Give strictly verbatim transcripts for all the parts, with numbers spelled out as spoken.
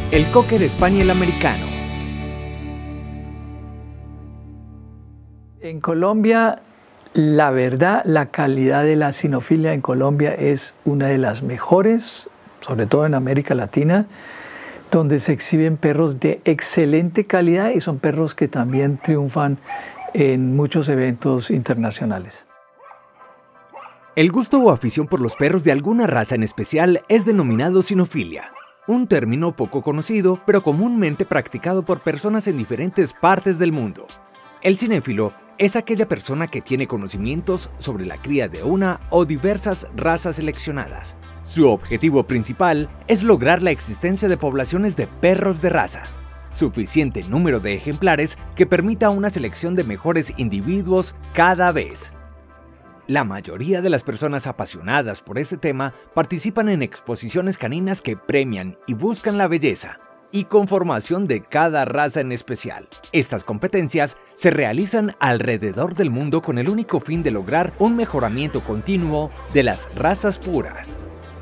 El Cocker Spaniel americano. En Colombia, la verdad, la calidad de la cinofilia en Colombia es una de las mejores, sobre todo en América Latina, donde se exhiben perros de excelente calidad y son perros que también triunfan en muchos eventos internacionales. El gusto o afición por los perros de alguna raza en especial es denominado cinofilia, un término poco conocido pero comúnmente practicado por personas en diferentes partes del mundo. El cinéfilo es aquella persona que tiene conocimientos sobre la cría de una o diversas razas seleccionadas. Su objetivo principal es lograr la existencia de poblaciones de perros de raza, suficiente número de ejemplares que permita una selección de mejores individuos cada vez. La mayoría de las personas apasionadas por este tema participan en exposiciones caninas que premian y buscan la belleza y conformación de cada raza en especial. Estas competencias se realizan alrededor del mundo con el único fin de lograr un mejoramiento continuo de las razas puras.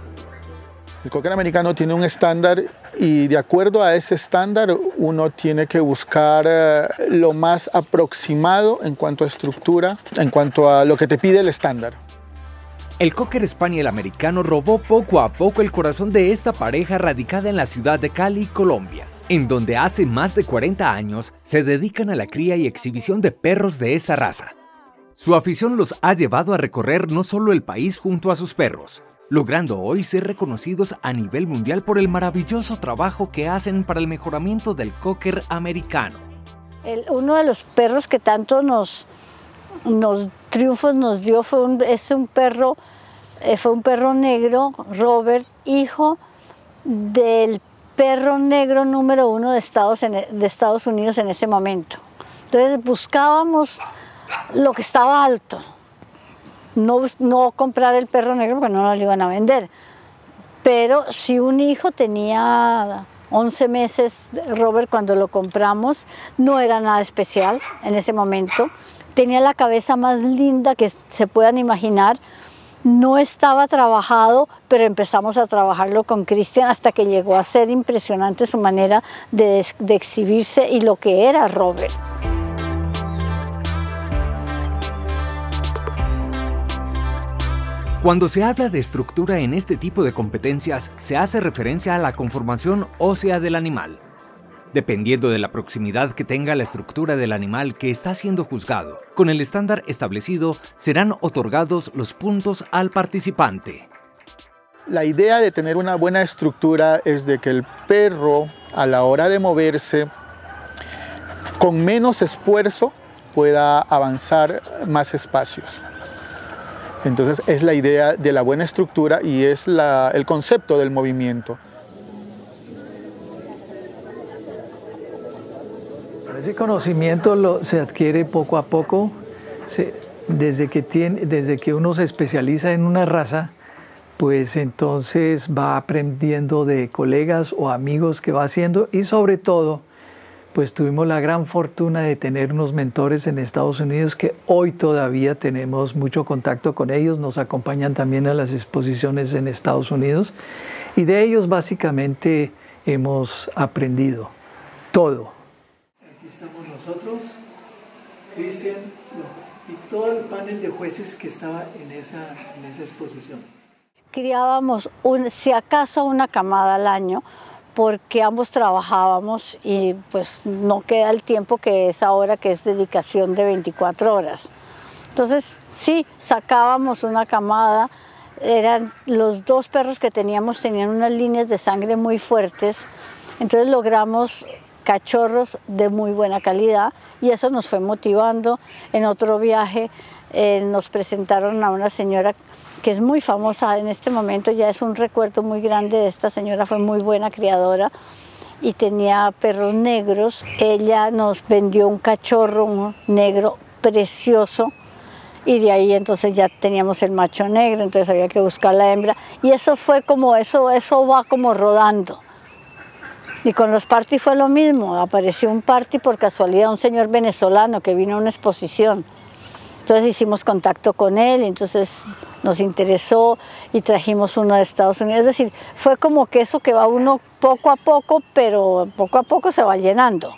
El Cocker americano tiene un estándar y de acuerdo a ese estándar uno tiene que buscar eh, lo más aproximado en cuanto a estructura, en cuanto a lo que te pide el estándar. El Cocker Spaniel americano robó poco a poco el corazón de esta pareja radicada en la ciudad de Cali, Colombia, en donde hace más de cuarenta años se dedican a la cría y exhibición de perros de esa raza. Su afición los ha llevado a recorrer no solo el país junto a sus perros, logrando hoy ser reconocidos a nivel mundial por el maravilloso trabajo que hacen para el mejoramiento del Cocker americano. El, uno de los perros que tanto nos, nos triunfos nos dio fue un, es un perro, eh, fue un perro negro, Robert, hijo del perro negro número uno de Estados, en, de Estados Unidos en ese momento. Entonces buscábamos lo que estaba alto. No, no comprar el perro negro porque no lo iban a vender, pero si un hijo tenía once meses, Robert, cuando lo compramos, no era nada especial en ese momento, tenía la cabeza más linda que se puedan imaginar, no estaba trabajado, pero empezamos a trabajarlo con Christian hasta que llegó a ser impresionante su manera de, de exhibirse y lo que era Robert. Cuando se habla de estructura en este tipo de competencias, se hace referencia a la conformación ósea del animal. Dependiendo de la proximidad que tenga la estructura del animal que está siendo juzgado, con el estándar establecido serán otorgados los puntos al participante. La idea de tener una buena estructura es de que el perro, a la hora de moverse, con menos esfuerzo pueda avanzar más espacios. Entonces es la idea de la buena estructura y es la, el concepto del movimiento. Ese conocimiento lo, se adquiere poco a poco, se, desde, que tiene, desde que uno se especializa en una raza, pues entonces va aprendiendo de colegas o amigos que va haciendo y sobre todo, pues tuvimos la gran fortuna de tener unos mentores en Estados Unidos que hoy todavía tenemos mucho contacto con ellos, nos acompañan también a las exposiciones en Estados Unidos y de ellos básicamente hemos aprendido todo. Aquí estamos nosotros, Christian y todo el panel de jueces que estaba en esa, en esa exposición. Criábamos, un, si acaso, una camada al año, porque ambos trabajábamos y pues no queda el tiempo que es ahora, que es dedicación de veinticuatro horas. Entonces sí, sacábamos una camada, eran los dos perros que teníamos, tenían unas líneas de sangre muy fuertes, entonces logramos cachorros de muy buena calidad y eso nos fue motivando. En otro viaje eh, nos presentaron a una señora que es muy famosa en este momento, ya es un recuerdo muy grande de esta señora, fue muy buena criadora y tenía perros negros. Ella nos vendió un cachorro negro precioso y de ahí entonces ya teníamos el macho negro, entonces había que buscar la hembra y eso fue como, eso, eso va como rodando. Y con los party fue lo mismo, apareció un party por casualidad, un señor venezolano que vino a una exposición. Entonces hicimos contacto con él, entonces nos interesó y trajimos una de Estados Unidos. Es decir, fue como que eso que va uno poco a poco, pero poco a poco se va llenando.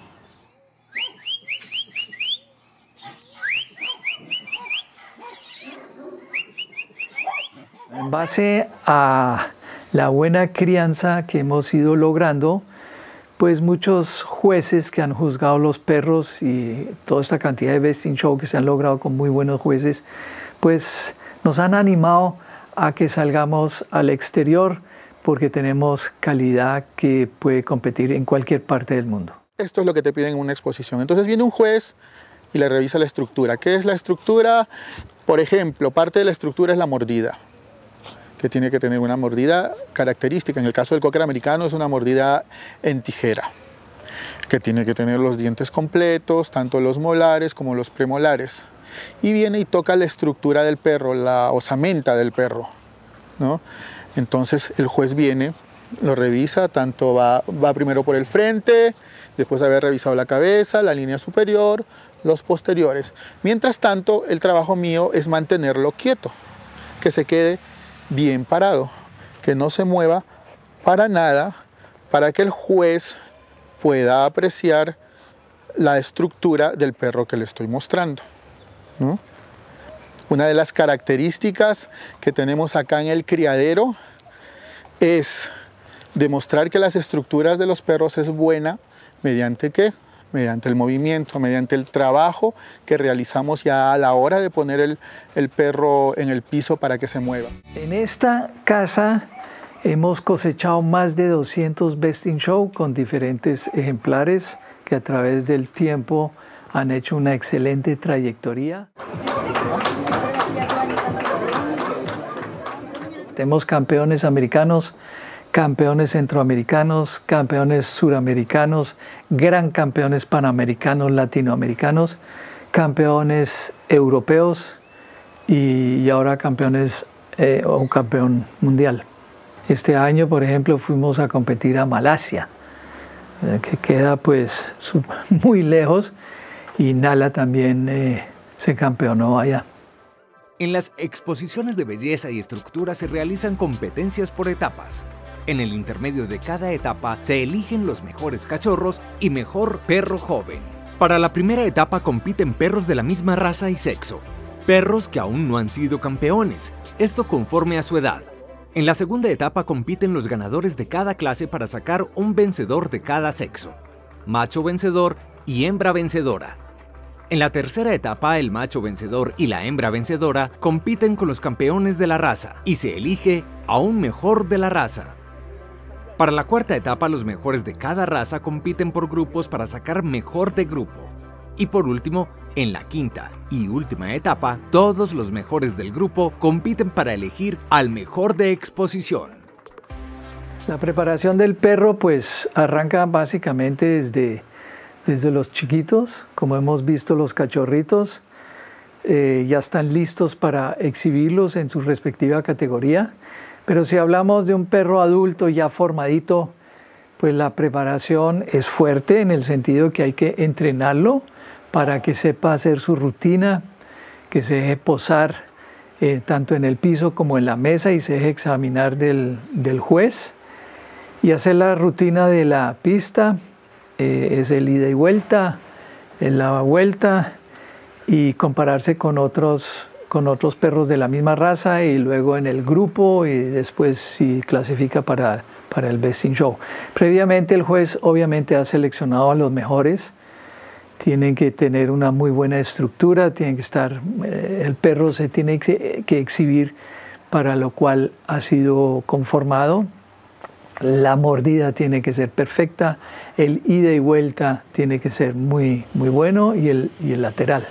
En base a la buena crianza que hemos ido logrando, pues muchos jueces que han juzgado los perros y toda esta cantidad de Best in Show que se han logrado con muy buenos jueces, pues nos han animado a que salgamos al exterior porque tenemos calidad que puede competir en cualquier parte del mundo. Esto es lo que te piden en una exposición. Entonces viene un juez y le revisa la estructura. ¿Qué es la estructura? Por ejemplo, parte de la estructura es la mordida, que tiene que tener una mordida característica. En el caso del cocker americano es una mordida en tijera, que tiene que tener los dientes completos, tanto los molares como los premolares. Y viene y toca la estructura del perro, la osamenta del perro, ¿no? Entonces el juez viene, lo revisa, tanto va, va primero por el frente, después de haber revisado la cabeza, la línea superior, los posteriores. Mientras tanto, el trabajo mío es mantenerlo quieto, que se quede bien parado, que no se mueva para nada, para que el juez pueda apreciar la estructura del perro que le estoy mostrando, ¿no? Una de las características que tenemos acá en el criadero es demostrar que las estructuras de los perros es buena mediante ¿qué? Mediante el movimiento, mediante el trabajo que realizamos ya a la hora de poner el, el perro en el piso para que se mueva. En esta casa hemos cosechado más de doscientos Best in Show con diferentes ejemplares que a través del tiempo han hecho una excelente trayectoria. Tenemos campeones americanos, campeones centroamericanos, campeones suramericanos, gran campeones panamericanos, latinoamericanos, campeones europeos y, y ahora campeones eh, o un campeón mundial. Este año, por ejemplo, fuimos a competir a Malasia, eh, que queda pues muy lejos, y Nala también eh, se campeonó allá. En las exposiciones de belleza y estructura se realizan competencias por etapas. En el intermedio de cada etapa se eligen los mejores cachorros y mejor perro joven. Para la primera etapa compiten perros de la misma raza y sexo, perros que aún no han sido campeones, esto conforme a su edad. En la segunda etapa compiten los ganadores de cada clase para sacar un vencedor de cada sexo, macho vencedor y hembra vencedora. En la tercera etapa, el macho vencedor y la hembra vencedora compiten con los campeones de la raza y se elige a un mejor de la raza. Para la cuarta etapa, los mejores de cada raza compiten por grupos para sacar mejor de grupo. Y por último, en la quinta y última etapa, todos los mejores del grupo compiten para elegir al mejor de exposición. La preparación del perro pues arranca básicamente desde, desde los chiquitos. Como hemos visto, los cachorritos eh, ya están listos para exhibirlos en su respectiva categoría. Pero si hablamos de un perro adulto ya formadito, pues la preparación es fuerte en el sentido que hay que entrenarlo para que sepa hacer su rutina, que se deje posar eh, tanto en el piso como en la mesa y se deje examinar del, del juez y hacer la rutina de la pista, eh, es el ida y vuelta, el la vuelta y compararse con otros con otros perros de la misma raza y luego en el grupo y después si clasifica para, para el Best in Show. Previamente el juez obviamente ha seleccionado a los mejores, tienen que tener una muy buena estructura, tienen que estar, eh, el perro se tiene que, que exhibir para lo cual ha sido conformado, la mordida tiene que ser perfecta, el ida y vuelta tiene que ser muy, muy bueno y el, y el lateral.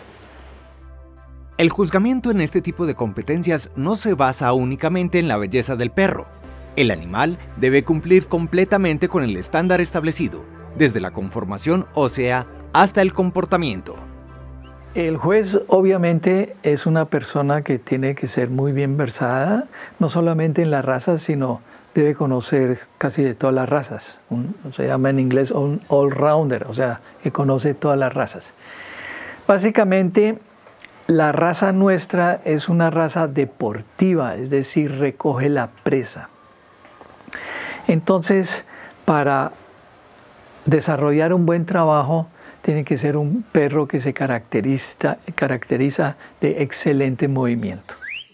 El juzgamiento en este tipo de competencias no se basa únicamente en la belleza del perro. El animal debe cumplir completamente con el estándar establecido, desde la conformación ósea hasta el comportamiento. El juez obviamente es una persona que tiene que ser muy bien versada, no solamente en las razas, sino debe conocer casi de todas las razas. Un, se llama en inglés un all-rounder, o sea, que conoce todas las razas. Básicamente, la raza nuestra es una raza deportiva, es decir, recoge la presa. Entonces, para desarrollar un buen trabajo, tiene que ser un perro que se caracteriza, caracteriza de excelente movimiento.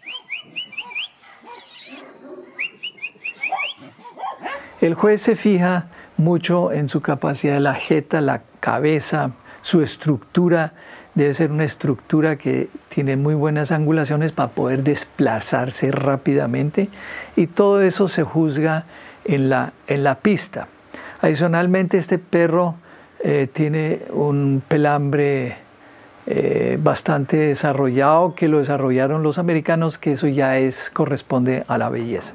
El juez se fija mucho en su capacidad de la jeta, la cabeza, su estructura. Debe ser una estructura que tiene muy buenas angulaciones para poder desplazarse rápidamente, y todo eso se juzga en la, en la pista. Adicionalmente, este perro eh, tiene un pelambre eh, bastante desarrollado, que lo desarrollaron los americanos, que eso ya es, corresponde a la belleza.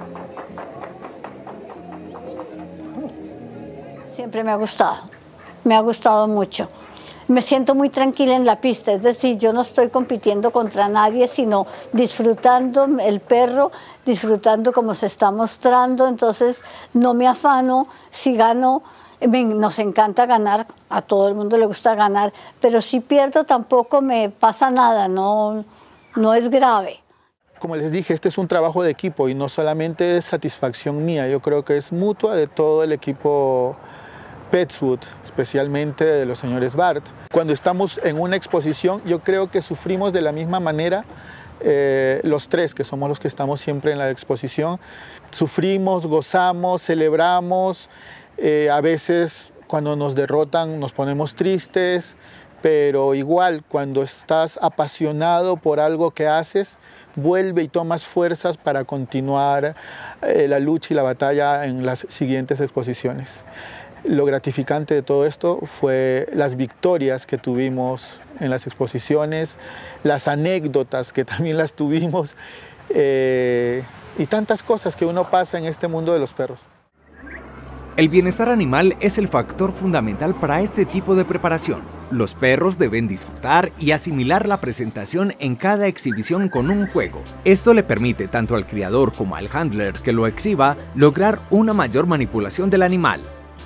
Siempre me ha gustado, me ha gustado mucho. Me siento muy tranquila en la pista, es decir, yo no estoy compitiendo contra nadie, sino disfrutando el perro, disfrutando cómo se está mostrando, entonces no me afano si gano. Me, nos encanta ganar, a todo el mundo le gusta ganar, pero si pierdo tampoco me pasa nada, no, no es grave. Como les dije, este es un trabajo de equipo y no solamente es satisfacción mía, yo creo que es mutua de todo el equipo Petswood, especialmente de los señores Bart. Cuando estamos en una exposición, yo creo que sufrimos de la misma manera eh, los tres, que somos los que estamos siempre en la exposición. Sufrimos, gozamos, celebramos, eh, a veces cuando nos derrotan nos ponemos tristes, pero igual cuando estás apasionado por algo que haces, vuelve y tomas fuerzas para continuar eh, la lucha y la batalla en las siguientes exposiciones. Lo gratificante de todo esto fue las victorias que tuvimos en las exposiciones, las anécdotas que también las tuvimos eh, y tantas cosas que uno pasa en este mundo de los perros. El bienestar animal es el factor fundamental para este tipo de preparación. Los perros deben disfrutar y asimilar la presentación en cada exhibición con un juego. Esto le permite tanto al criador como al handler que lo exhiba lograr una mayor manipulación del animal.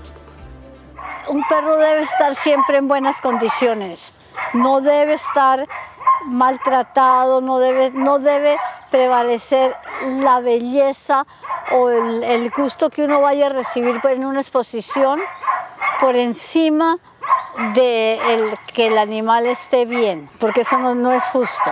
Un perro debe estar siempre en buenas condiciones, no debe estar maltratado, no debe, no debe prevalecer la belleza o el, el gusto que uno vaya a recibir en una exposición por encima de el, que el animal esté bien, porque eso no, no es justo.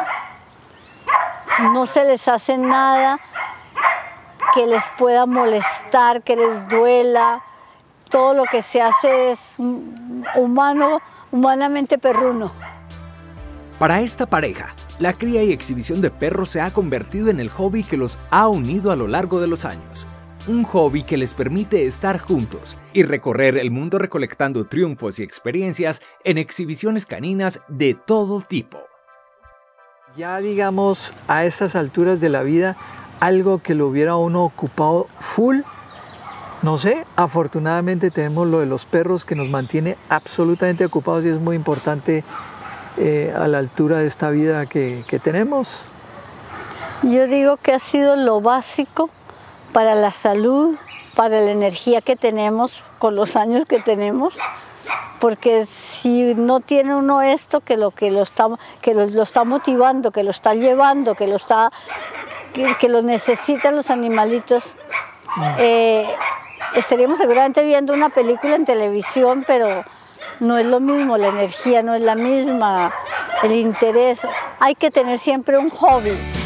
No se les hace nada que les pueda molestar, que les duela. Todo lo que se hace es humano, humanamente perruno. Para esta pareja, la cría y exhibición de perros se ha convertido en el hobby que los ha unido a lo largo de los años. Un hobby que les permite estar juntos y recorrer el mundo recolectando triunfos y experiencias en exhibiciones caninas de todo tipo. Ya digamos, a estas alturas de la vida, algo que lo hubiera uno ocupado full, no sé, afortunadamente tenemos lo de los perros que nos mantiene absolutamente ocupados y es muy importante eh, a la altura de esta vida que, que tenemos. Yo digo que ha sido lo básico para la salud, para la energía que tenemos con los años que tenemos, porque si no tiene uno esto, que lo que lo está, que lo, lo está motivando, que lo está llevando, que lo está, que, que lo necesitan los animalitos, eh, estaríamos seguramente viendo una película en televisión, pero no es lo mismo, la energía no es la misma, el interés. Hay que tener siempre un hobby.